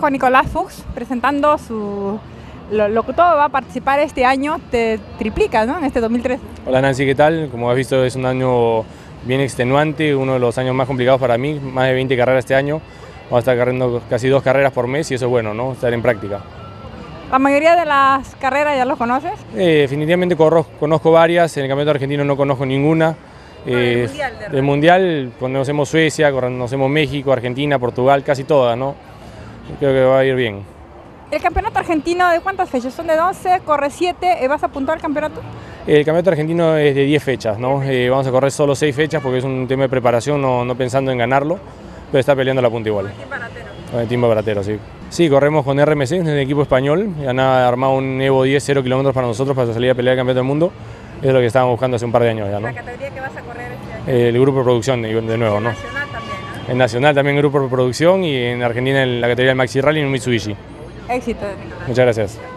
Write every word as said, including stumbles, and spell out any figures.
con Nicolás Fuchs presentando su, lo, lo que todo va a participar este año, te triplica, ¿no? En este dos mil trece. Hola Nancy, ¿qué tal? Como has visto es un año bien extenuante, uno de los años más complicados para mí, más de veinte carreras este año. Vamos a estar corriendo casi dos carreras por mes y eso es bueno, ¿no? Estar en práctica. ¿La mayoría de las carreras ya los conoces? Eh, definitivamente corro, conozco varias, en el campeonato argentino no conozco ninguna. Eh, del mundial, de del mundial conocemos Suecia, conocemos México, Argentina, Portugal, casi todas, ¿no? Creo que va a ir bien. ¿El campeonato argentino de cuántas fechas? Son de doce, corre siete, ¿vas a apuntar al campeonato? El campeonato argentino es de diez fechas, ¿no? Eh, vamos a correr solo seis fechas porque es un tema de preparación, no, no pensando en ganarlo, pero está peleando la punta igual. Con el Team Baratero, sí. Sí, corremos con R M C, el equipo español, han armado un Evo diez, cero kilómetros para nosotros para salir a pelear el campeonato del mundo. Es lo que estábamos buscando hace un par de años ya, ¿no? ¿La categoría que vas a correr este año? El grupo de producción, de nuevo, ¿no? En nacional también, ¿no? En nacional también grupo de producción y en Argentina en la categoría del Maxi Rally en un Mitsubishi. Éxito, Nicolás. Muchas gracias.